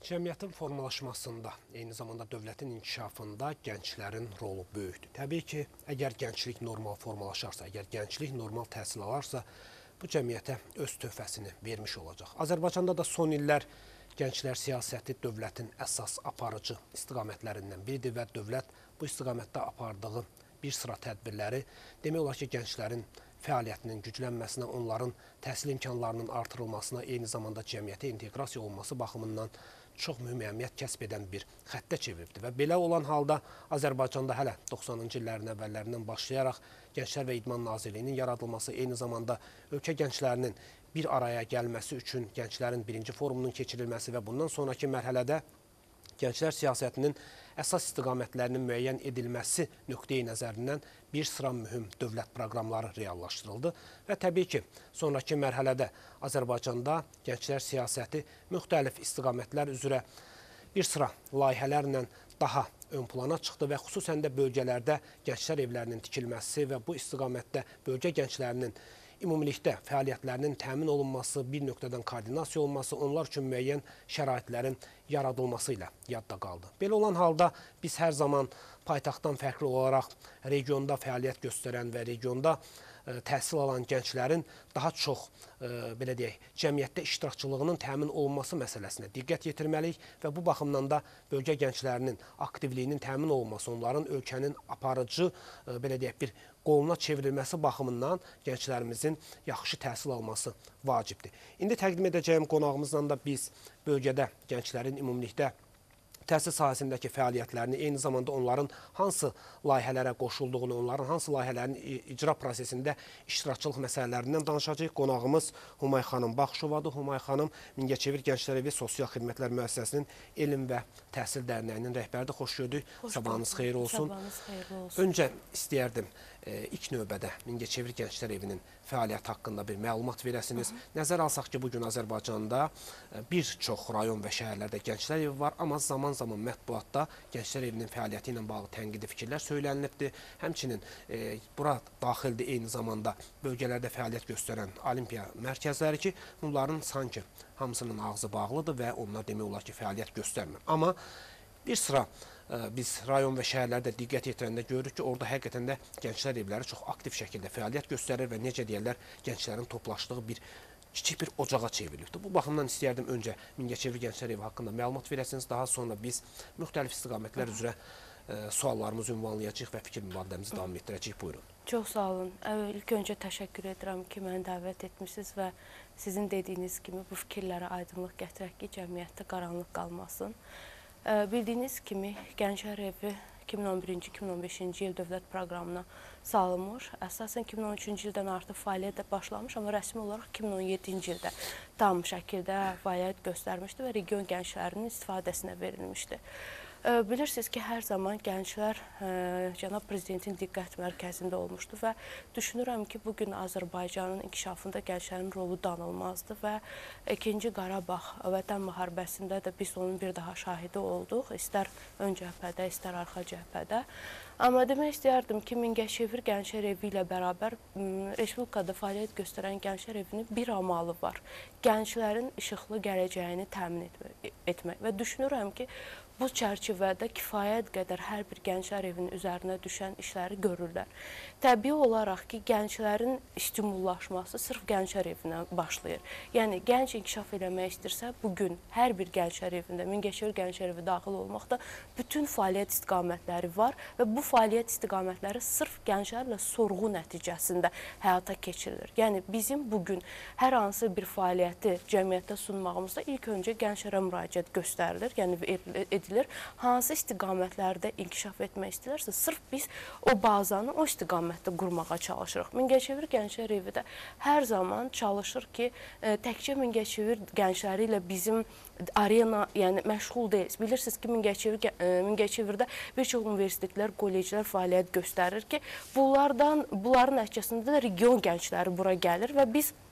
Cəmiyyətin formalaşmasında, eyni zamanda dövlətin inkişafında gənclərin rolu böyükdür. Təbii ki, əgər gənclik normal formalaşarsa, əgər gənclik normal təhsil alarsa, bu cəmiyyətə öz töhfəsini vermiş olacaq. Azərbaycanda da son illər gənclər siyasəti dövlətin əsas aparıcı istiqamətlərindən biridir və dövlət bu istiqamətdə apardığı bir sıra tədbirləri demək olar ki, gənclərin fəaliyyətinin güclənməsinə, onların təhsil imkanlarının artırılmasına, eyni zamanda cəmiyyətə inteqrasiya olunması baxımından çox mühüm əhəmiyyət kəsb edən bir xəttə çeviribdir. Və belə olan halda Azərbaycanda hələ 90-cı illərin əvvəllərindən başlayaraq Gənclər və İdman Nazirliyinin yaradılması, eyni zamanda ölkə gənclərinin bir araya gəlməsi üçün gənclərin birinci forumunun keçirilməsi və bundan sonraki mərhələdə gənclər siyasətinin əsas istiqamətlərinin müəyyən edilməsi nöqteyi nəzərindən bir sıra mühüm dövlət proqramları reallaşdırıldı. Və təbii ki, sonraki mərhələdə Azərbaycanda gənclər siyasəti müxtəlif istiqamətlər üzrə bir sıra layihələrlə daha ön plana çıxdı və xüsusən də bölgələrdə gənclər evlərinin tikilməsi və bu istiqamətdə bölgə gənclərinin ümumilikdə fəaliyyətlərinin təmin olunması, bir nöqtədən koordinasiya olunması, onlar üçün müəyyən şəraitlərin yaradılması ilə yadda qaldı. Belə olan halda biz hər zaman paytaxtdan fərqli olaraq regionda fəaliyyət göstərən və regionda təhsil alan gənclərin daha çox, belə deyək, cəmiyyətdə iştirakçılığının təmin olunması məsələsinə diqqət yetirməliyik və bu baxımdan da bölgə gənclərinin aktivliyinin təmin olunması, onların ölkənin aparıcı, belə deyək, bir qoluna çevrilməsi baxımından gənclərimizin yaxşı təhsil alması vacibdir. İndi təqdim edəcəyim qonağımızla da biz bölgədə gənclərin ümumilikdə təhsil sahəsindəki fəaliyyətlərini, eyni zamanda onların hansı layihələrə qoşulduğunu, onların hansı layihələrin icra prosesində iştirakçılıq məsələlərindən danışacağıq. Qonağımız Humay xanım Baxşovadır. Humay xanım Mingəçevir Gənclər Evi Sosial Xidmətlər Müəssisəsinin Elm və Təhsil Dərnəyinin rəhbəridir. Xoş gördük. Sabahınız xeyir olsun. Sabahınız xeyirli olsun. Öncə istəyərdim ilk növbədə Mingəçevir Gənclər Evinin fəaliyyəti haqqında bir məlumat verəsiniz. Nəzər alsaq ki, bugün Azərbaycanda bir çox rayon və şəhərlərdə Gənclər Evi var, amma zaman mətbuatda Gənclər Evinin fəaliyyəti ilə bağlı tənqidi fikirlər söylənilibdir. Həmçinin bura daxildir eyni zamanda bölgələrdə fəaliyyət göstərən olimpiya mərkəzləri ki, bunların sanki hamısının ağzı bağlıdır və onlar demək olar ki, fəaliyyət göstərmir. Amma bir sıra biz rayon və şəhərlərdə diqqət yetirəndə görürük ki, orada həqiqətən də Gənclər Evləri çox aktiv şəkildə fəaliyyət göstərir və necə deyərlər, gənclərin toplaşdığı bir kiçik bir ocağa çevrilibdir. Bu baxımdan istəyərdim öncə Mingəçevir Gənclər Evi haqqında məlumat verəsiniz. Daha sonra biz müxtəlif istiqamətlər üzrə suallarımızı ünvanlayacağıq və fikir mübadilemizi davam etdirəcəyik. Buyurun. Çox sağ olun. İlk öncə təşəkkür edirəm ki, məni dəvət etmişsiniz və sizin dediyiniz kimi bu fikirlərə aydınlıq gətirək ki, cəmiyyətdə qaranlıq qalmasın. Bildiyiniz kimi Gənclər Evi 2011-2015-ci il dövlət proqramına salınmış. Əsasən 2013-cü ildən artıq fəaliyyət başlamış, amma rəsmi olaraq 2017-ci ildə tam şəkildə fəaliyyət göstərmişdi və region gənclərinin istifadəsinə verilmişdi. Bilirsiniz ki, hər zaman gənclər Cənab Prezidentin diqqət mərkəzində olmuşdu və düşünürəm ki, bugün Azərbaycanın inkişafında gənclərin rolu danılmazdır və 2-ci Qarabağ Vətən müharibəsində də biz onun bir daha şahidi olduq, istər ön cəbhədə, istər arxa cəbhədə. Amma demək istəyərdim ki, Mingəçevir Gənclər Evi ilə bərabər Respublikada fəaliyyət göstərən Gənclər Evinin bir amalı var. Gənclərin işıqlı gələcəyini təmin etmək və düşünürəm ki, bu çərçivədə kifayət qədər hər bir Gənclər Evinin üzərinə düşən işləri görürlər. Təbii olaraq ki, gənclərin stimullaşması sırf Gənclər Evindən başlayır. Yəni, gənc inkişaf eləmək istəyirsə, bugün hər bir Gənclər Evində, Mingəçevir Gənclər Evi daxil olmaqda bütün fəaliyyət istiqamətləri var və bu fəaliyyət istiqamətləri sırf gənclərlə sorğu nəticəsində həyata keçirilir. Yəni, bizim bugün hər hansı bir fəaliyyəti cəmiyyətdə sunmağımızda ilk öncə gənclərə müraciət göstərilir, yəni edilir. Hansı istiqamətlərdə inkişaf etmək istəyirlərsə, sırf biz o bazanı o istiqamətdə qurmağa çalışırıq. Mingəçevir Gənclər Evi də hər zaman çalışır ki, təkcə Mingəçevir gəncləri ilə bizim arena, yəni məşğul deyilik. Bilirsiniz ki, Mingəçevirdə bir çox universitetlər, kolleclər fəaliyyət göstərir ki, bunların nəticəsində də region gəncləri bura gəlir və biz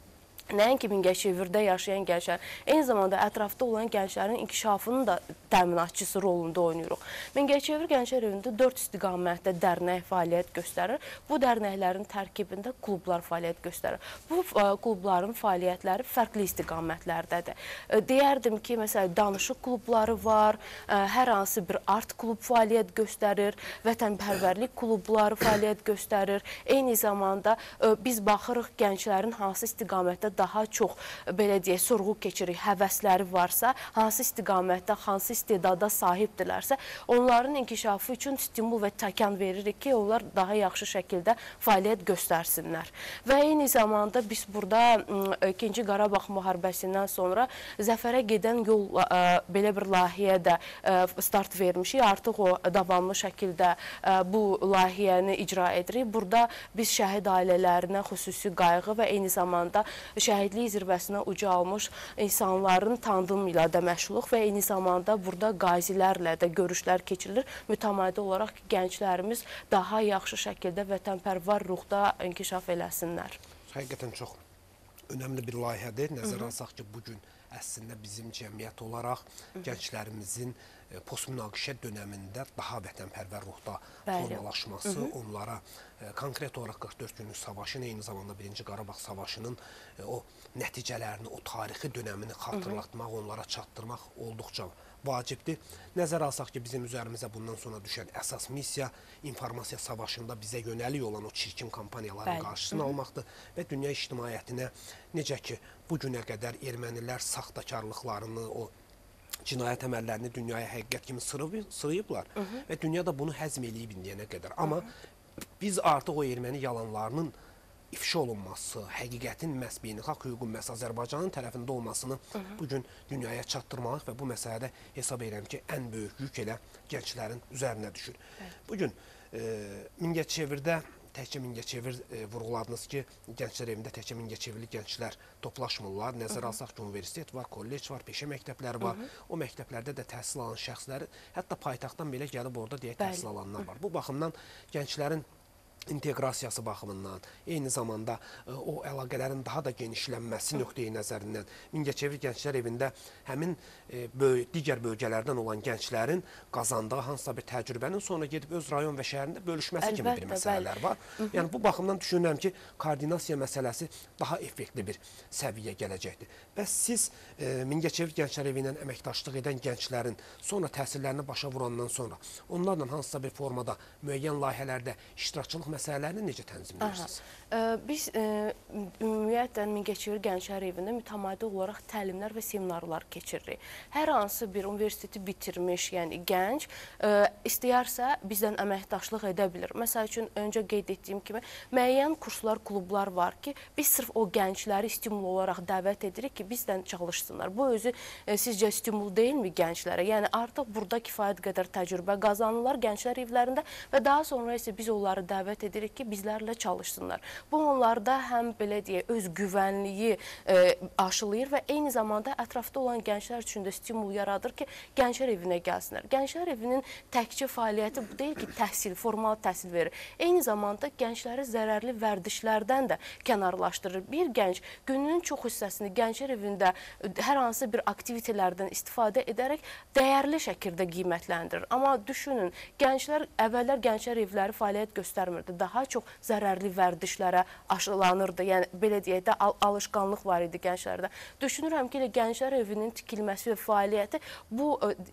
nəinki Mingəçevirdə yaşayan gənclər, eyni zamanda ətrafda olan gənclərin inkişafının da təminatçısı rolunda oynayırıq. Mingəçevir Gənclər Evində 4 istiqamətdə dərnək fəaliyyət göstərir. Bu dərnəklərin tərkibində klublar fəaliyyət göstərir. Bu klubların fəaliyyətləri fərqli istiqamətlərdədir. Deyərdim ki, məsələn, danışıq klubları var, hər hansı bir art klub fəaliyyət göstərir, vətənpərvərlik klubları fəaliyyət göstərir. Eyni zamanda biz baxırıq gənclərin hansı istiqamətdə daha çox, belə deyək, sorğu keçirik, həvəsləri varsa, hansı istiqamətdə, hansı istedada sahibdirlərsə, onların inkişafı üçün stimul və təkan veririk ki, onlar daha yaxşı şəkildə fəaliyyət göstərsinlər. Və eyni zamanda biz burada 2-ci Qarabağ müharibəsindən sonra zəfərə gedən yol belə bir layihəyə də start vermişik. Artıq o davamlı şəkildə bu layihəni icra edirik. Burada biz şəhid ailələrinə xüsusi qayğı və eyni zamanda şəhidlik zirvəsinə ucalmış insanların tanıdımı ilə də məşğuluq və eyni zamanda burada qazilərlə də görüşlər keçirilir. Mütəmadi olaraq ki, gənclərimiz daha yaxşı şəkildə vətənpərvər ruhda inkişaf eləsinlər. Həqiqətən çox önəmli bir layihədir. Nəzərə alsaq ki, bugün əslində bizim cəmiyyət olaraq gənclərimizin postmünaqişə dönəmində daha vətənpərvər ruhda formalaşması, onlara konkret olaraq 44 günlük savaşın, eyni zamanda 1-ci Qarabağ savaşının o nəticələrini, o tarixi dönəmini xatırlatmaq, onlara çatdırmaq olduqca vacibdir. Nəzərə alsaq ki, bizim üzərimizə bundan sonra düşən əsas missiya informasiya savaşında bizə yönəlik olan o çirkin kampaniyaların qarşısını almaqdır və dünya ictimaiyyətinə necə ki, bugünə qədər ermənilər saxtakarlıqlarını, o cinayət əməllərini dünyaya həqiqət kimi sırayıblar və dünya da bunu həzm eləyib indiyənə qədər. Amma biz artıq o erməni yalanlarının ifşa olunması, həqiqətin məhz beynəlxalq hüququn məhz Azərbaycanın tərəfində olmasını bugün dünyaya çatdırmaq və bu məsələdə hesab edirəm ki, ən böyük yük elə gənclərin üzərinə düşür. Bugün Mingəçevirdə təkcə Mingəçevir vurğuladınız ki, Gənclər Evində təkcə Mingəçevirli gənclər toplaşmırlar. Nəzərə alsaq ki, universitet var, kollec var, peşə məktəbləri var. O məktəblərdə də təhsil alan şəxsləri, hətta paytaxtdan belə gəlib orada deyək təhsil alanlar var. Bu baxımdan gənclərin inteqrasiyası baxımından, eyni zamanda o əlaqələrin daha da genişlənməsi nöqteyi nəzərindən Mingəçevir Gənclər Evində həmin digər bölgələrdən olan gənclərin qazandığı hansısa bir təcrübənin sonra gedib öz rayon və şəhərində bölüşməsi kimi bir məsələlər var. Yəni bu baxımdan düşünürəm ki, koordinasiya məsələsi daha effektli bir səviyyə gələcəkdir. Bəs siz Mingəçevir Gənclər Evi ilə əməkdaşlıq edən gənclərin sonra təhsillərini başa vurandan sonra onlarla hansısa bir formada müəyyən layihələrdə iştirakçılıq məsələlərini necə tənzimləyirsiniz? Biz ümumiyyətlə Mingəçevir Gənclər Evində mütəmadi olaraq təlimlər və seminarlar keçiririk. Hər hansı bir universiteti bitirmiş, yəni gənc istəyərsə bizdən əməkdaşlıq edə bilir. Məsəl üçün, öncə qeyd etdiyim kimi müəyyən kurslar, klublar var ki, biz sırf o gəncləri stimul olaraq dəvət edirik ki, bizdən çalışsınlar. Bu özü sizcə stimul deyilmi gənclərə? Yəni artıq burada kifayət qədər təcrübə qazanırlar Gənclər Evlərində və daha sonra isə biz onları dəvət edirik ki, bizlərlə çalışsınlar. Bu onlarda həm belə deyək, öz güvənliyi aşılayır və eyni zamanda ətrafda olan gənclər üçün də stimul yaradır ki, Gənclər Evinə gəlsinlər. Gənclər Evinin təkcə fəaliyyəti bu deyil ki, təhsil, formal təhsil verir. Eyni zamanda gəncləri zərərli vərdişlərdən də kənarlaşdırır. Bir gənc gününün çox hissəsini Gənclər Evində hər hansı bir aktivitelərdən istifadə edərək dəyərli şəkildə qiymətləndirir. Amma düşünün, gənclər əvvəllər Gənclər Evləri fəaliyyət göstərmirdi. Daha çox zərərli vərdişlərə aşılanırdı. Yəni, belə deyək də, alışqanlıq var idi gənclərdə. Düşünürəm ki, Gənclər Evinin tikilməsi və fəaliyyəti bu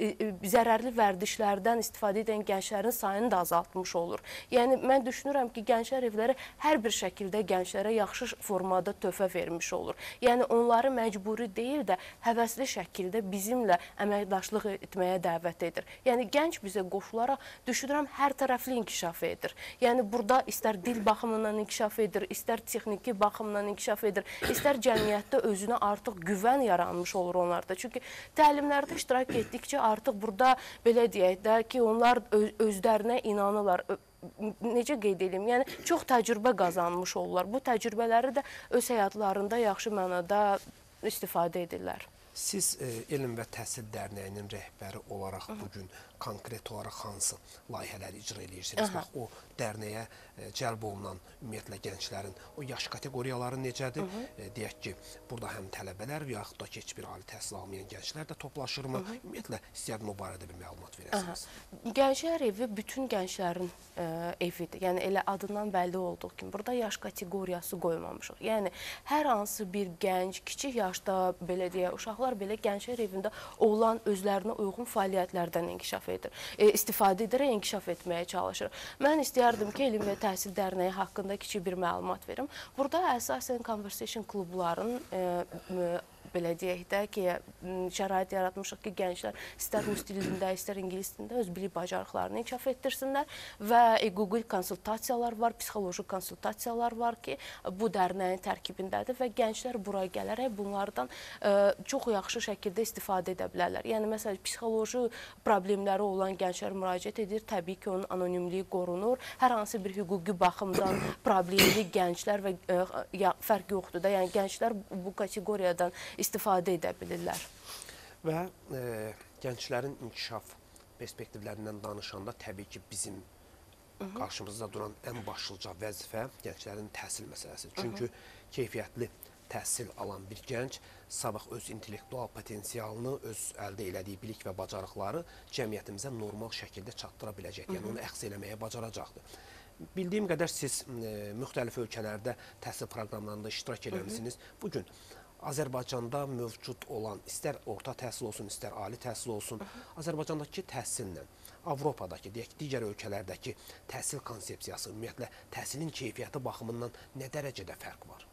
zərərli vərdişlərdən istifadə edən gənclərin sayını da azaltmış olur. Yəni, mən düşünürəm ki, Gənclər Evləri hər bir şəkildə gənclərə yaxşı formada töhfə vermiş olur. Yəni, onları məcburi deyil də, həvəsli şəkildə bizimlə əməkdaşlıq etməyə dəvət edir. Yəni, gənc bizə qoşularaq, düşünürəm, hər tərəfli inkişaf edir. Yəni, burada istər dil baxımından inkişaf edir, istər texniki baxımdan inkişaf edir, istər cəmiyyətdə özünə artıq güvən yaranmış olur onlarda. Çünki təlimlərdə iştirak etdikcə artıq burada belə deyək də ki, onlar özlərinə inanırlar. Necə qeyd edeyim? Yəni, çox təcrübə qazanmış olurlar. Bu təcrübələri də öz həyatlarında yaxşı mənada istifadə edirlər. Siz Elm və Təhsil Dərnəyinin rəhbəri olaraq bugün konkret olaraq hansı layihələri icra edirsiniz? Bax, o dərnəyə cəlb olunan ümumiyyətlə gənclərin o yaş kateqoriyaları necədir? Deyək ki, burada həm tələbələr və yaxud da ki, heç bir ali təhsil almayan gənclər də toplaşırmı? Ümumiyyətlə, istəyərdim o barədə bir məlumat verəsiniz. Gənclər evi bütün gənclərin evidir. Yəni, elə adından bəlli olduğu kimi, burada yaş kateqoriyası qoymamışıq. Yəni, hər hansı bir gənc, kiçik yaşda, belə deyək, uşaqlar belə gənclər evində olan özlərinə uyğun fəaliyyətlərdən inkişaf edir. İstifadə edərək inkişaf etməyə çalışır. Mən istəyərdim ki, Elm və Təhsil Dərnəyi haqqında kiçik bir məlumat verim. Burada əsasən conversation klubların belə deyək də ki, şərait yaratmışıq ki, gənclər istər rus dilində, istər ingilis dilində öz bilik bacarıqlarını inkişaf etdirsinlər və Google konsultasiyalar var, psixoloji konsultasiyalar var ki, bu dərnəyin tərkibindədir və gənclər buraya gələrək bunlardan çox yaxşı şəkildə istifadə edə bilərlər. Yəni, məsələn, psixoloji problemləri olan gənclər müraciət edir, təbii ki, onun anonimliyi qorunur, hər hansı bir hüquqi baxımdan problemli gənclər və fərq yoxdur da, yəni gənclər bu kateqoriyadan istifadə edə bilirlər. Və gənclərin inkişaf perspektivlərindən danışanda təbii ki, bizim qarşımızda duran ən başlıca vəzifə gənclərin təhsil məsələsi. Çünki keyfiyyətli təhsil alan bir gənc sabah öz intellektual potensialını, öz əldə elədiyi bilik və bacarıqları cəmiyyətimizə normal şəkildə çatdıra biləcək. Yəni, onu əks eləməyə bacaracaqdır. Bildiyim qədər siz müxtəlif ölkələrdə təhsil proqramlarında iştirak eləmişsiniz. Bugün Azərbaycanda mövcud olan, istər orta təhsil olsun, istər ali təhsil olsun, Azərbaycandakı təhsillə Avropadakı, deyək, digər ölkələrdəki təhsil konsepsiyası, ümumiyyətlə, təhsilin keyfiyyəti baxımından nə dərəcədə fərq var?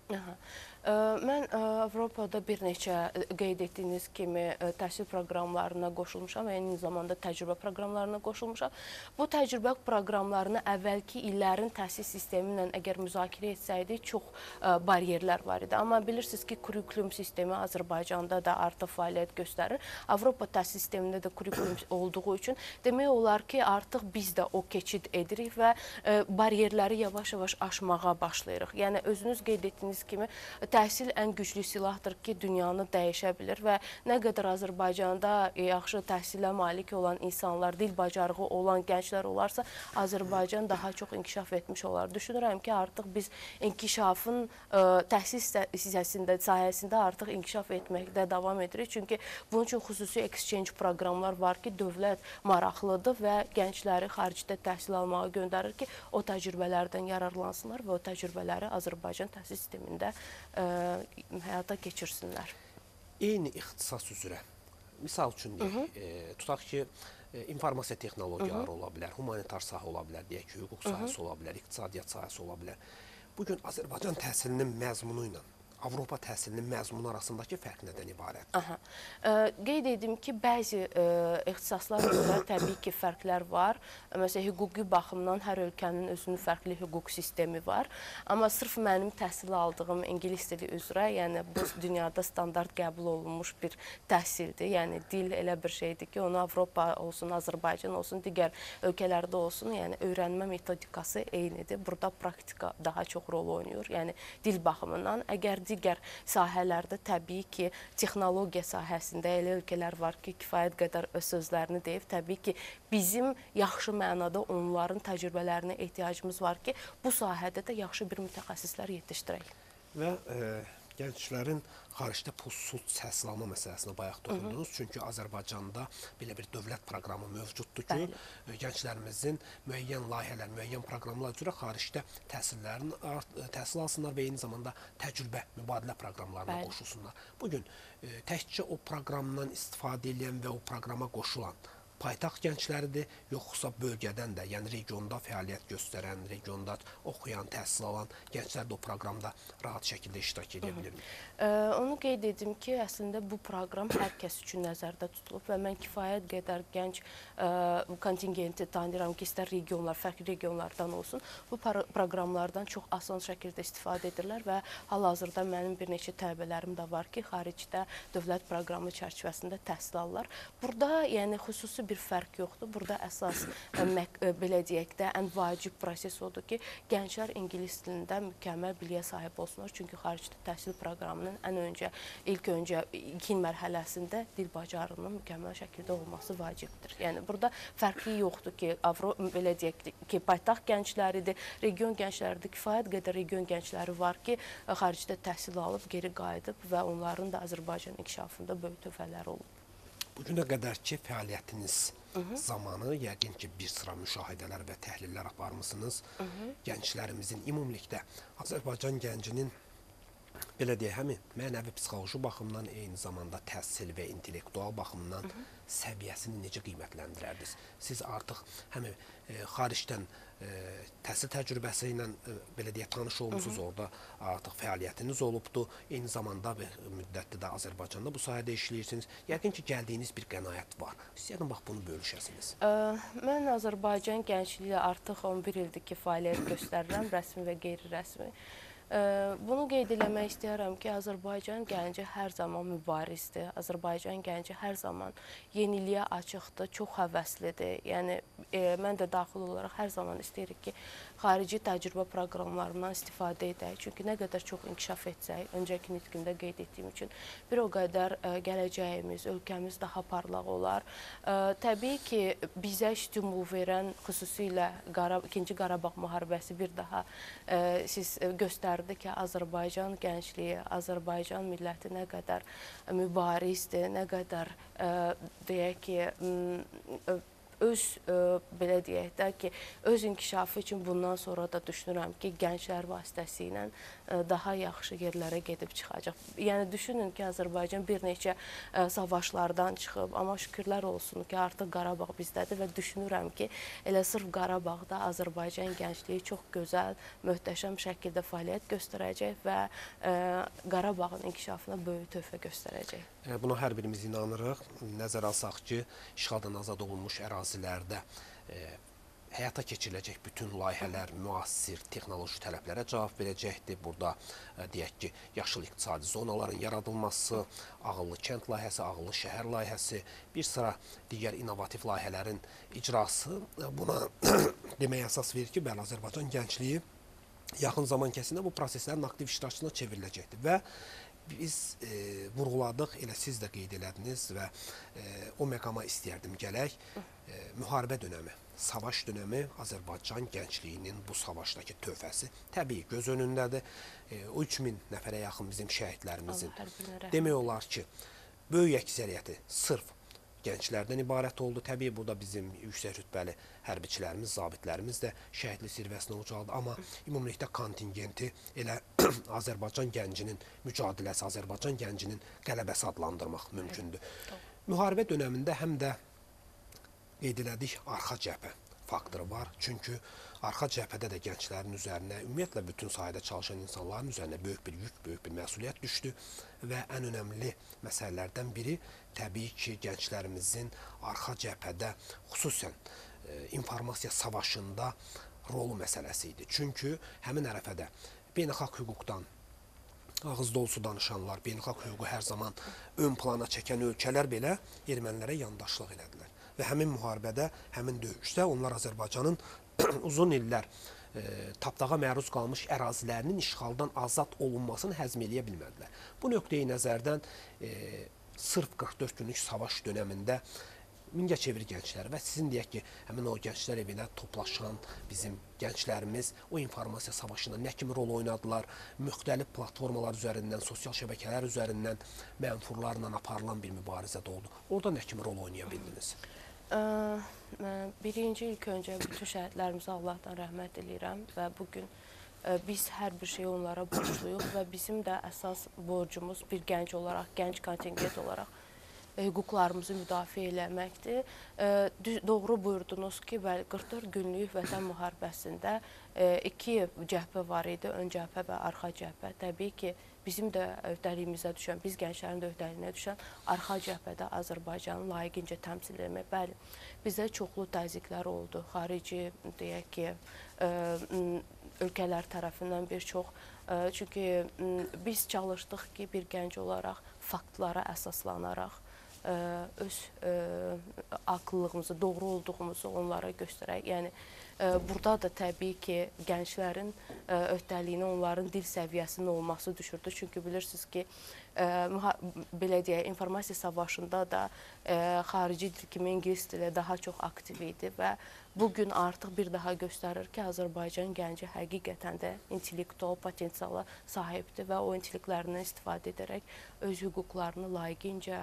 Mən Avropada bir neçə qeyd etdiyiniz kimi təhsil proqramlarına qoşulmuşam və eyni zamanda təcrübə proqramlarına qoşulmuşam. Bu təcrübə proqramlarını əvvəlki illərin təhsil sistemi ilə əgər müzakirə etsəydik, çox bariyerlər var idi. Amma bilirsiniz ki, kurikulum sistemi Azərbaycanda da artıq fəaliyyət göstərir. Avropa təhsil sistemində də kurikulum olduğu üçün demək olar ki, artıq biz də o keçid edirik və bariyerləri yavaş-yavaş aşmağa başlayırıq. Yəni, özünüz qeyd etdiyiniz kimi, təhsil ən güclü silahdır ki, dünyanı dəyişə bilir və nə qədər Azərbaycanda yaxşı təhsilə malik olan insanlar, dil bacarığı olan gənclər olarsa, Azərbaycan daha çox inkişaf etmiş olar. Düşünürəm ki, artıq biz inkişafın təhsil sahəsində artıq inkişaf etməkdə davam edirik. Çünki bunun üçün xüsusi exchange proqramlar var ki, dövlət maraqlıdır və gəncləri xaricdə təhsil almağa göndərir ki, o təcrübələrdən yararlansınlar və o təcrübələri Azərbaycan təhsil sistemində həyata keçirsinlər. Eyni ixtisas üzrə, misal üçün tutaq ki, informasiya texnologiyaları ola bilər, humanitar sahə ola bilər, deyək ki, hüquq sahəsi ola bilər, iqtisadiyyat sahəsi ola bilər. Bugün Azərbaycan təhsilinin məzmunu ilə Avropa təhsilinin məzmunu arasındakı fərq nədən ibarətdir? Qeyd edim ki, bəzi ixtisaslar üzrə təbii ki, fərqlər var. Məsələn, hüquqi baxımdan hər ölkənin özünün fərqli hüquq sistemi var. Amma sırf mənim təhsil aldığım ingilis dili üzrə, yəni bu dünyada standart qəbul olunmuş bir təhsildir. Yəni dil elə bir şeydir ki, onu Avropa olsun, Azərbaycan olsun, digər ölkələrdə olsun, yəni öyrənmə metodikası eynidir. Burada praktika daha çox rol oynayır. Yəni dil baxımından, əgər digər sahələrdə təbii ki, texnologiya sahəsində elə ölkələr var ki, kifayət qədər öz sözlərini deyib. Təbii ki, bizim yaxşı mənada onların təcrübələrinə ehtiyacımız var ki, bu sahədə də yaxşı bir mütəxəssislər yetişdirək. Və gənclərin xaricdə pulsuz təhsil alma məsələsinə bayaq toxundunuz. Çünki Azərbaycanda belə bir dövlət proqramı mövcuddur ki, gənclərimizin müəyyən layihələr, müəyyən proqramlar üzrə xaricdə təhsil alsınlar və eyni zamanda təcrübə, mübadilə proqramlarına qoşulsunlar. Bugün təkcə o proqramdan istifadə edən və o proqrama qoşulan paytaxt gəncləridir, yoxsa bölgədən də, yəni regionda fəaliyyət göstərən, regionda oxuyan, təhsil alan gənclər də o proqramda rahat şəkildə iştirak edə bilirmi? Onu qeyd edim ki, əslində bu proqram hər kəs üçün nəzərdə tutulub və mən kifayət qədər gənc kontingenti tanıyıram ki, istər regionlar, fərqli regionlardan olsun, bu proqramlardan çox asan şəkildə istifadə edirlər və hal-hazırda mənim bir neçə tələbələrim də var ki, xaricdə dövlət proqramı çərçivəsində təhsil alırlar. Burada yəni xüsusi bir fərq yoxdur. Burada əsas belə deyək də ən vacib proses odur ki, gənclər ingilis dilində mükəmməl biliyə sahib olsunlar. Çünki xarici təhsil proqramının ilk öncə ilkin mərhələsində dil bacarığının mükəmməl şəkildə olması vacibdir. Yəni burada fərqi yoxdur ki, belə deyək ki, paytaxt gəncləridir, region gəncləridir. Kifayət qədər region gəncləri var ki, xaricdə təhsil alıb, geri qayıdıb və onların da Azərbaycan inkişafında böyük töhfələri olub. Bugünə qədərki fəaliyyətiniz zamanı yəqin ki, bir sıra müşahidələr və təhlillər aparmısınız. Gənclərimizin ümumilikdə Azərbaycan gəncinin belə deyək, həm mənəvi psixoloji baxımdan, eyni zamanda təhsil və intellektual baxımdan səviyyəsini necə qiymətləndirərdiniz? Siz artıq həm xaricdən təhsil təcrübəsi ilə belə deyək, tanış olmuşsunuz, orada artıq fəaliyyətiniz olubdur. Eyni zamanda bir müddətdə də Azərbaycanda bu sahədə işləyirsiniz. Yəqin ki, gəldiyiniz bir qənaət var. İstəyirəm, bax, bunu bölüşəsiniz. Mən Azərbaycan gəncliyi artıq 11 ildir ki, fəaliyyət göstərirəm, rəsmi və qeyri-rəsmi. Bunu qeyd eləmək istəyirəm ki, Azərbaycan gənci hər zaman mübarizdir. Azərbaycan gənci hər zaman yeniliyə açıqdır, çox həvəslidir. Yəni, mən də daxil olaraq hər zaman istəyirik ki, xarici təcrübə proqramlarından istifadə edək. Çünki nə qədər çox inkişaf etsək, öncəki nitqimdə qeyd etdiyim üçün, bir o qədər gələcəyimiz, ölkəmiz daha parlaq olar. Təbii ki, bizə stimul verən xüsusilə İkinci Qarabağ müharibəsi bir daha siz göstərdi ki, Azərbaycan gəncliyi, Azərbaycan milləti nə qədər mübarizdir, nə qədər deyək ki, belə deyək də ki, öz inkişafı üçün bundan sonra da düşünürəm ki, gənclər vasitəsilə daha yaxşı yerlərə gedib çıxacaq. Yəni, düşünün ki, Azərbaycan bir neçə savaşlardan çıxıb, amma şükürlər olsun ki, artıq Qarabağ bizdədir və düşünürəm ki, elə sırf Qarabağda Azərbaycan gəncliyi çox gözəl, möhtəşəm şəkildə fəaliyyət göstərəcək və Qarabağın inkişafına böyük töhfə göstərəcək. Buna hər birimiz inanırıq. Nəzər alsaq ki, işğaldan azad olunmuş ərazilərdə həyata keçiriləcək bütün layihələr müasir texnoloji tələblərə cavab verəcəkdir. Burada deyək ki, yaşıl iqtisadi zonaların yaradılması, ağıllı kənd layihəsi, ağıllı şəhər layihəsi, bir sıra digər innovativ layihələrin icrası buna deməyə əsas verir ki, bəli, Azərbaycan gəncliyi yaxın zaman kəsində bu proseslərin aktiv iştirakçısına çevriləcəkdir və biz vurğuladıq, elə siz də qeyd elədiniz və o məqama istəyərdim gələk. Müharibə dönəmi, savaş dönəmi Azərbaycan gəncliyinin bu savaşdakı töhfəsi təbii göz önündədir. O 3000 nəfərə yaxın bizim şəhidlərimizin demək olar ki, böyük əksəriyyəti sırf gənclərdən ibarət oldu. Təbii burada bizim yüksək rütbəli hərbiçilərimiz, zabitlərimiz də şəhidlik zirvəsinə ucaldı. Amma ümumilikdə kontingenti elə Azərbaycan gəncinin mücadiləsi, Azərbaycan gəncinin qələbəsi adlandırmaq mümkündür. Müharibə dönəmində həm də qeyd elədik, arxa cəbhə faktoru var. Çünki arxa cəbhədə də gənclərin üzərinə, ümumiyyətlə bütün sahədə çalışan insanların üzərinə böyük bir yük, böyük bir məsuliyyət düşdü və ən önəmli məsələlərdən biri təbii ki, gənclərimizin arxa cəbhədə xüsusən informasiya savaşında rolu məsələsi idi. Çünki həmin ərəfədə beynəlxalq hüquqdan ağız dolusu danışanlar, beynəlxalq hüququ hər zaman ön plana çəkən ölkələr belə ermənilərə yandaşlıq elədilər. Və həmin müharibədə, həmin döyüşdə onlar Azərbaycanın uzun illər tapdağa məruz qalmış ərazilərinin işğaldan azad olunmasını həzm eləyə bilmədilər. Bu nöqteyi nəzərdən sırf 44 günlük savaş dönəmində Mingəçevir gəncləri və sizin deyək ki, həmin o gənclər evinə toplaşan bizim gənclərimiz o informasiya savaşında nə kimi rol oynadılar, müxtəlif platformalar üzərindən, sosial şəbəkələr üzərindən mənfurlarla aparılan bir mübarizədə oldu. Orada nə kimi rol oynaya bildiniz? Birinci ilk öncə bütün şəhidlərimizə Allahdan rəhmət eləyirəm və bugün biz hər bir şeyi onlara borcluyuq və bizim də əsas borcumuz bir gənc olaraq, gənc kontingent olaraq hüquqlarımızı müdafiə eləməkdir. Doğru buyurdunuz ki, 44 günlük vətən müharibəsində iki cəbhə var idi, ön cəbhə və arxa cəbhə. Təbii ki, bizim də öhdəliyimizə düşən, biz gənclərin də öhdəliyinə düşən arxa cəbhədə Azərbaycanı layiqincə təmsil etmək. Bəli, bizdə çoxlu təzyiqlər oldu. Xarici, deyək ki, ölkələr tərəfindən bir çox. Çünki biz çalışdıq ki, bir gənc olaraq faktlara əsaslanaraq öz haqlılığımızı, doğru olduğumuzu onlara göstərək. Yəni burada da təbii ki, gənclərin öhdəliyinə onların dil səviyyəsinin olması düşürdü. Çünki bilirsiniz ki, belə deyək, informasiya savaşında da xarici dil kimi ingilis dili daha çox aktiv idi və bugün artıq bir daha göstərir ki, Azərbaycan gənci həqiqətən də intellektual potensiala sahibdir və o intellektlərindən istifadə edərək öz hüquqlarını layiqincə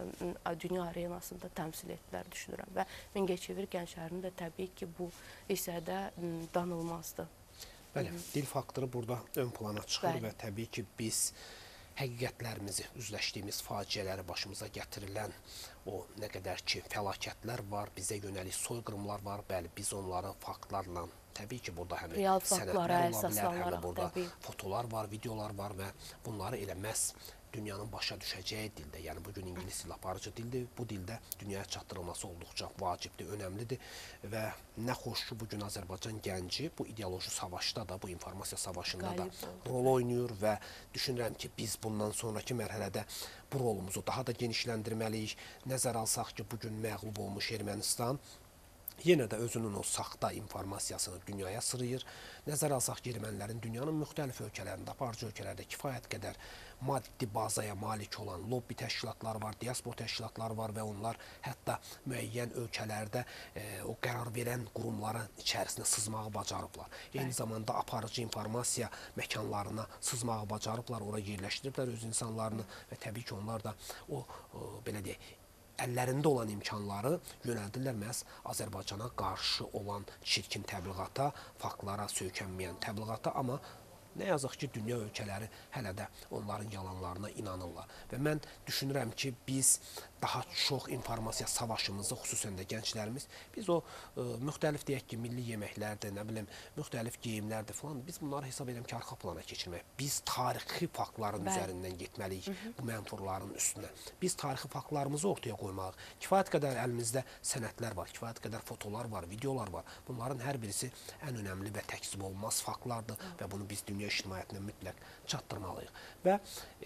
dünya arenasında təmsil etdilər düşünürəm və Mingəçevir gənclərinin də təbii ki, bu hissədə danılmazdır. Bəli, dil faktoru burada ön plana çıxır. Bəli. Və təbii ki, biz həqiqətlərimizi, üzləşdiyimiz faciələri, başımıza gətirilən o nə qədər ki fəlakətlər var, bizə yönəlik soyqırımlar var. Bəli, biz onları faktlarla, təbii ki, burada həmin Real faktlara sənədlər ola bilər, əsaslanaraq, həmin burada təbii. fotolar var, videolar var və bunları elə məhz dünyanın başa düşəcəyi dildə, yəni bugün ingilis dili aparıcı dildir, bu dildə dünyaya çatdırılması olduqca vacibdir, önəmlidir və nə xoş ki, bugün Azərbaycan gənci bu ideoloji savaşda da, bu informasiya savaşında da rol oynayır və düşünürəm ki, biz bundan sonraki mərhələdə bu rolumuzu daha da genişləndirməliyik. Nəzər alsaq ki, bugün məğlub olmuş Ermənistan yenə də özünün o saxta informasiyasını dünyaya sırıyır. Nəzər alsaq ki, ermənilərin dünyanın müxtəlif ölkələrində, aparıcı ölkələrdə kifayət qədər maddi bazaya malik olan lobbi təşkilatları var, diaspor təşkilatları var və onlar hətta müəyyən ölkələrdə o qərar verən qurumların içərisinə sızmağı bacarıblar. Eyni zamanda aparıcı informasiya məkanlarına sızmağı bacarıblar, ora yerləşdiriblər öz insanlarını və təbii ki, onlar da o belə deyək, əllərində olan imkanları yönəldirlər məhz Azərbaycana qarşı olan çirkin təbliğata, faktlara söykənməyən təbliğata, amma nə yazıq ki, dünya ölkələri hələ də onların yalanlarına inanırlar. Və mən düşünürəm ki, biz daha çox informasiya savaşımızı, xüsusən də gənclərimiz, biz o müxtəlif deyək ki, milli yeməklərdir, nə bilim, müxtəlif geyimlərdir falan, biz bunları hesab edirəm ki, arxa plana keçirmək. Biz tarixi faktların üzərindən getməliyik bu mənfurların üstünə. Biz tarixi faktlarımızı ortaya qoymalıyıq. Kifayət qədər əlimizdə sənədlər var, kifayət qədər fotolar var, videolar var. Bunların hər birisi ən önəmli və təkzib olmaz faktlardır və bunu biz dünya ictimaiyyətinə mütləq çatdırmalıyıq. Və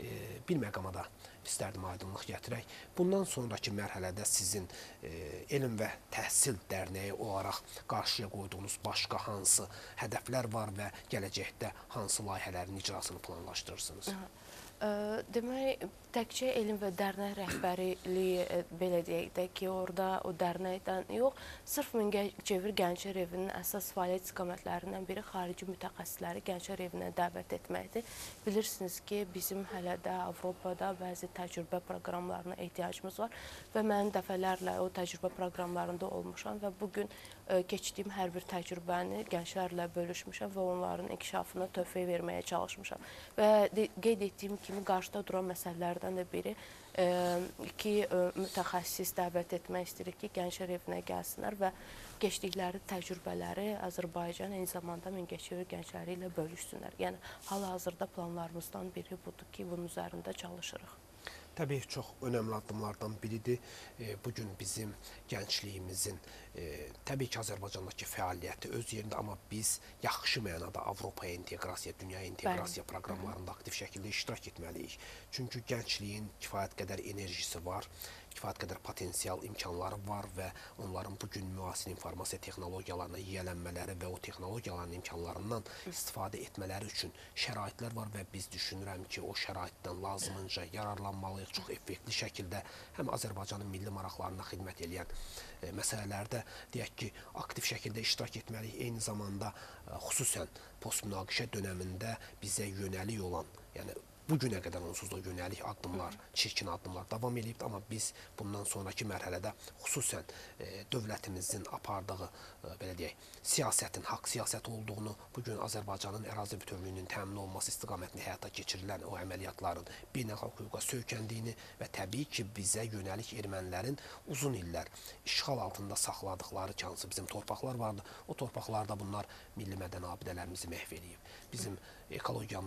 bir məqama da istərdim aydınlıq gətirək. Bundan sonraki mərhələdə sizin elm və təhsil dərnəyi olaraq qarşıya qoyduğunuz başqa hansı hədəflər var və gələcəkdə hansı layihələrin icrasını planlaşdırırsınız? Demək, təkcə elm və dərnək rəhbərliyi, belə deyək də ki, orada o dərnəkdən yox, sırf Mingəçevir Gənclər Evinin əsas fəaliyyət istiqamətlərindən biri xarici mütəxəssisləri Gənclər Evinə dəvət etməkdir. Bilirsiniz ki, bizim hələ də Avropada bəzi təcrübə proqramlarına ehtiyacımız var və mən dəfələrlə o təcrübə proqramlarında olmuşam və bugün keçdiyim hər bir təcrübəni gənclərlə bölüşmüşəm və onların inkişafına töhfə verməyə çalışmışam. Və qeyd etdiyim kimi qarşıda duran məsələlərdən də biri iki mütəxəssis dəvət etmək istəyirik ki, Gənclər Evinə gəlsinlər və keçdikləri təcrübələri Azərbaycan, eyni zamanda Mingəçevir gəncləri ilə bölüşsünlər. Yəni, hal-hazırda planlarımızdan biri budur ki, bunun üzərində çalışırıq. Təbii çox önəmli addımlardan biridir. Bugün bizim gəncliyimizin təbii ki, Azərbaycandakı fəaliyyəti öz yerində, amma biz yaxşı mənada Avropaya inteqrasiya, dünyaya inteqrasiya proqramlarında aktiv şəkildə iştirak etməliyik. Çünki gəncliyin kifayət qədər enerjisi var, kifayət qədər potensial imkanları var və onların bugün müasir informasiya texnologiyalarına yiyələnmələri və o texnologiyaların imkanlarından istifadə etmələri üçün şəraitlər var və biz düşünürəm ki, o şəraitdən lazımınca yararlanmalıyıq, çox effektli şəkildə həm Azərbaycanın milli maraqlarına xidmət edən məsələlərdə deyək ki, aktiv şəkildə iştirak etməliyik. Eyni zamanda xüsusən postmünaqişə dönəmində bizə yönəlik olan, yəni bugünə qədər onsuz da yönəlik addımlar, çirkin addımlar davam edib, amma biz bundan sonraki mərhələdə xüsusən dövlətimizin apardığı, belə deyək, siyasətin, haqq siyasəti olduğunu, bugün Azərbaycanın ərazi bütövlüyünün təmin olunması istiqamətində həyata keçirilən o əməliyyatların beynəlxalq hüquqa söykəndiyini və təbii ki, bizə yönəlik ermənilərin uzun illər işğal altında saxladıqları ki, hansı bizim torpaqlar vardı, o torpaqlarda bunlar milli mədəni abidələrimizi məhv edib, bizim ekologiyamızı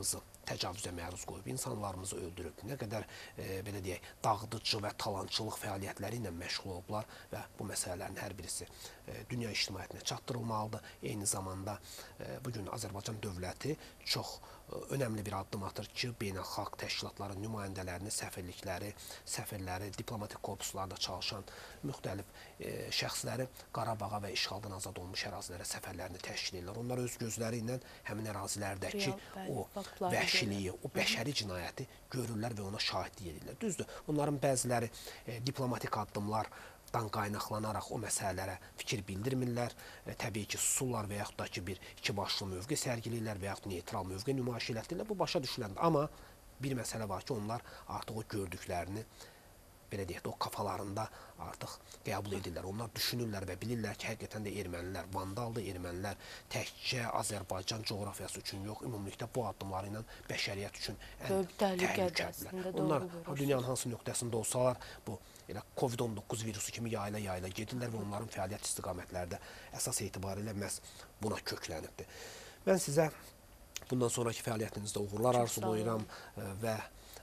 təcavüzə məruz qoyub, insanlarımızı öldürüb, nə qədər belə deyək, dağıdıcı və talançılıq fəaliyyətləri ilə məşğul olublar və bu məsələlərin hər birisi dünya ictimaiyyətinə çatdırılmalıdır. Eyni zamanda bugün Azərbaycan dövləti çox önəmli bir addım atır ki, beynəlxalq təşkilatların nümayəndələrini, səfirləri, diplomatik korpuslarda çalışan müxtəlif şəxsləri Qarabağa və işğaldan azad olmuş ərazilərə səfərlərini təşkil edirlər. Onlar öz gözləri ilə həmin ərazilərdəki o vəhşiliyi, o bəşəri cinayəti görürlər və ona şahidlik edirlər. Düzdür, onların bəziləri diplomatik addımlardan qaynaqlanaraq o məsələlərə fikir bildirmirlər. Təbii ki, susurlar və yaxud da ki, bir ikibaşlı mövqe sərgiləyirlər və yaxud neytral mövqe nümayiş etdirlər. Bu başa düşüləndir. Amma bir məsələ var ki, onlar artıq o gördüklərini belə deyək də, o kafalarında artıq qəbul edirlər. Onlar düşünürlər və bilirlər ki, həqiqətən də ermənilər vandaldır, ermənilər təkcə Azərbaycan coğrafiyası üçün yox, ümumilikdə bu addımları ilə bəşəriyyət üçün ən təhlükəlidirlər. Onlar dünyanın hansı nöqtəsində olsalar, bu elə Covid-19 virusu kimi yayla gedirlər və onların fəaliyyət istiqamətlərdə əsas etibarilə məhz buna köklənibdir. Mən sizə bundan sonraki fəaliyyətinizdə uğurlar arzulayıram və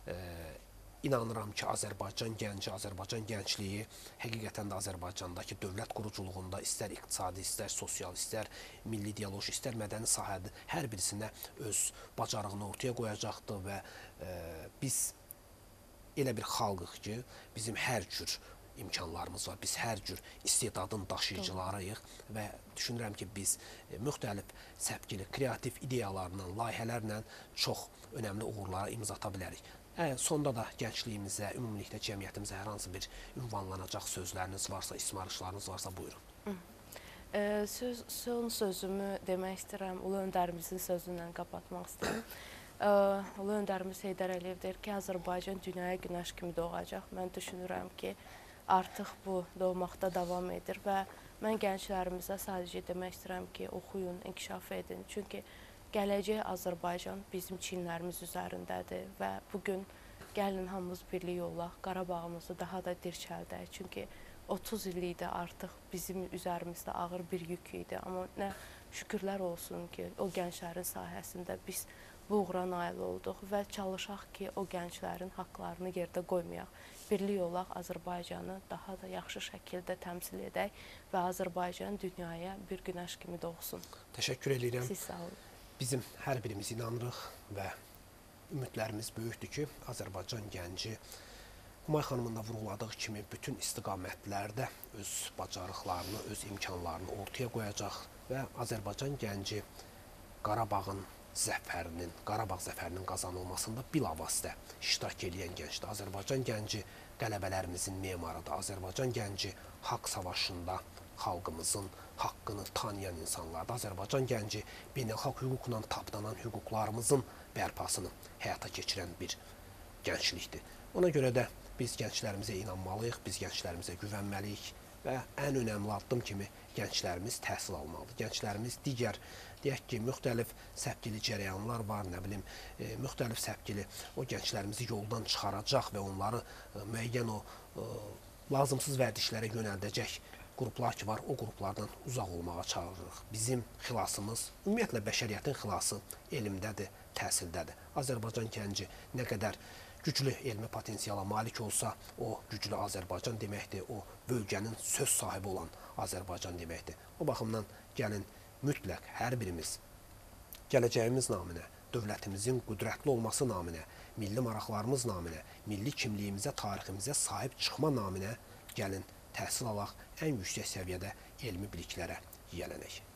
İnanıram ki, Azərbaycan gənci, Azərbaycan gəncliyi həqiqətən də Azərbaycandakı dövlət quruculuğunda istər iqtisadi, istər sosial, istər milli ideoloji, istər mədəni sahədə hər birisində öz bacarığını ortaya qoyacaqdır və biz elə bir xalqıq ki, bizim hər cür imkanlarımız var, biz hər cür istedadın daşıyıcılarıyıq və düşünürəm ki, biz müxtəlif səpkili, kreativ ideyalarla, layihələrlə çox önəmli uğurlara imza ata bilərik. Sonda da gəncliyimizə, ümumilikdə cəmiyyətimizə hər hansı bir ünvanlanacaq sözləriniz varsa, ismarışlarınız varsa, buyurun. Son sözümü demək istəyirəm, Ulu Öndərimizin sözü ilə qapatmaq istəyirəm. Ulu Öndərimiz Heydər Əliyev deyir ki, Azərbaycan dünyaya günəş kimi doğacaq. Mən düşünürəm ki, artıq bu doğmaqda davam edir və mən gənclərimizə sadəcə demək istəyirəm ki, oxuyun, inkişaf edin. Çünki gələcək Azərbaycan bizim çinlərimiz üzərindədir və bugün gəlin hamımız birlik olaq, Qarabağımızı daha da dirçəldək. Çünki 30 illikdə artıq bizim üzərimizdə ağır bir yük idi. Amma nə şükürlər olsun ki, o gənclərin sayəsində biz bu uğura nail olduq və çalışaq ki, o gənclərin haqlarını yerdə qoymayaq. Birlik olaq, Azərbaycanı daha da yaxşı şəkildə təmsil edək və Azərbaycan dünyaya bir günəş kimi doğsun. Təşəkkür edirəm. Siz sağ olun. Bizim hər birimiz inanırıq və ümidlərimiz böyükdür ki, Azərbaycan gənci Humay xanımın da vurğuladığı kimi bütün istiqamətlərdə öz bacarıqlarını, öz imkanlarını ortaya qoyacaq və Azərbaycan gənci Qarabağın zəfərinin, Qarabağ zəfərinin qazanılmasında bilavasitə iştirak edən gəncdir. Azərbaycan gənci qələbələrimizin memarıdır. Azərbaycan gənci haqq savaşında xalqımızın haqqını tanıyan insanlardır. Azərbaycan gənci beynəlxalq hüquqla tapdanan hüquqlarımızın bərpasını həyata keçirən bir gənclikdir. Ona görə də biz gənclərimizə inanmalıyıq, biz gənclərimizə güvənməliyik və ən önəmli addım kimi gənclərimiz təhsil almalıdır. Gənclərimiz digər, deyək ki, müxtəlif səpkili cərəyanlar var, nə bilim, müxtəlif səpkili o gənclərimizi yoldan çıxaracaq və onları müəyyən o lazımsız vərdişlərə yönəldəcək qruplar ki var, o qruplardan uzaq olmağa çağırırıq. Bizim xilasımız, ümumiyyətlə bəşəriyyətin xilası elmdədir, təhsildədir. Azərbaycan gənci nə qədər güclü elmi potensiala malik olsa, o güclü Azərbaycan deməkdir, o bölgənin söz sahibi olan Azərbaycan deməkdir. O baxımdan gəlin mütləq hər birimiz gələcəyimiz naminə, dövlətimizin qüdrətli olması naminə, milli maraqlarımız naminə, milli kimliyimizə, tariximizə sahib çıxma naminə gəlin təhsil alaq, ən yüksək səviyyədə elmi biliklərə yiyələnək.